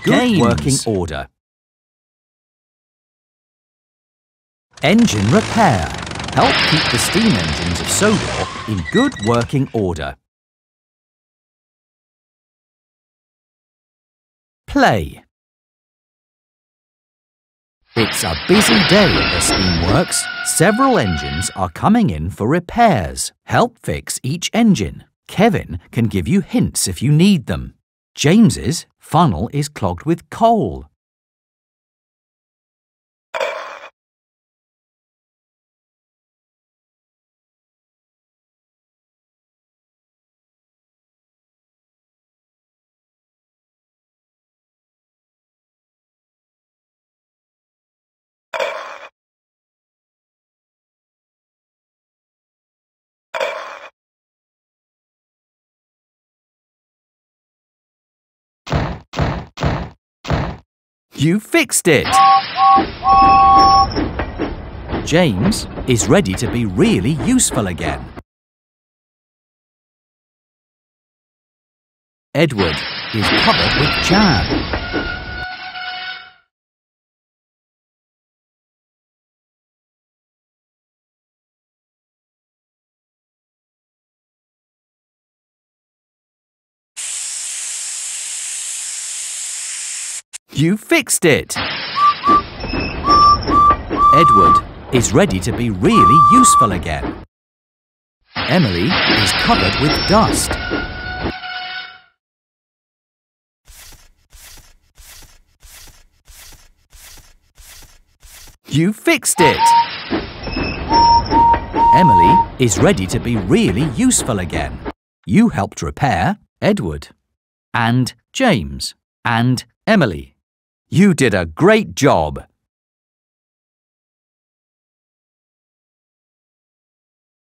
good working order. Engine repair. Help keep the steam engines of Sodor in good working order. Play. It's a busy day at the steamworks. Several engines are coming in for repairs. Help fix each engine. Kevin can give you hints if you need them. James's funnel is clogged with coal. You fixed it! James is ready to be really useful again. Edward is covered with jam. You fixed it! Edward is ready to be really useful again. Emily is covered with dust. You fixed it! Emily is ready to be really useful again. You helped repair Edward and James and Emily. You did a great job!